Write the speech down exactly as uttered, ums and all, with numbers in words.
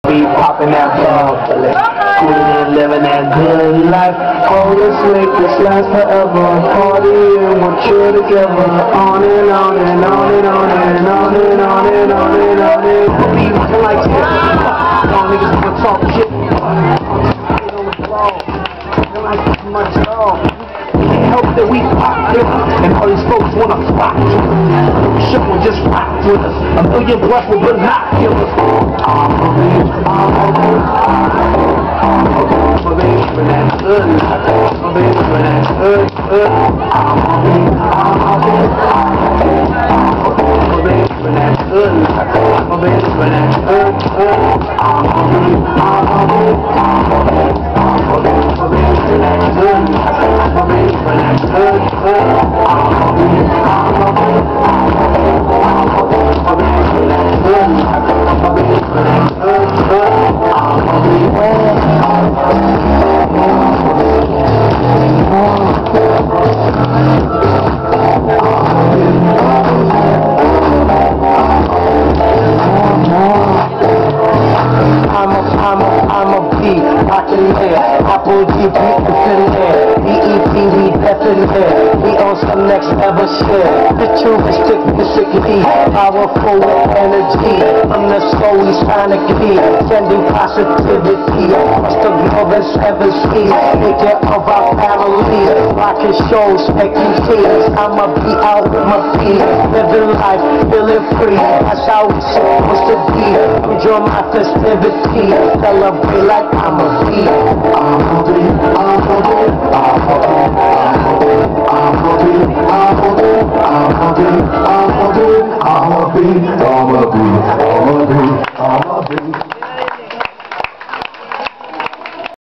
Be popping that bubbly, cooling and living that good life. Oh, let's make this last forever. Partying with you together. On and on and on and on and on and on and on and on and on. Be looking like this. Y'all niggas wanna talk shit. Get on the floor. Feel like this is my job. Help that we pop it, and all these folks wanna rock with us. Show and just rock with us. A million breaths with binoculars. I'm a baby, I'm a baby, I'm a baby for that good life. I'm a baby for that good, good. I'm a baby, I'm a baby, I'm a baby for that good life. I'm a baby for that good, good. I'm a baby, I'm a baby, I'm a baby, I'm a baby for that good life. I'm a baby for that good, good. I'm a baby, I'm a baby, I'm a baby for that good life. I'm a baby for that good, good. I'm a baby, I'm a, I'm a, I'm a beat, rockin' there, Apple G, beat in there, B E T, we death in there, we on some next level shit, futuristic, musically, powerful with energy, from the soul we trying to be, sending positivity, across the globe and seven seas, take care of our families, rockin' shows, making tears, I'ma be out with my feet, living life, feeling free, that's how it's supposed to be, enjoy my festivity, celebrate like I'm a bee. I'm a bee, I'm a bee, I'm a bee, I'm a bee, I'm a bee, I'm a bee, I'm a bee, I'm a bee, I'm a bee, I'm a bee, I'm a bee, I'm a bee.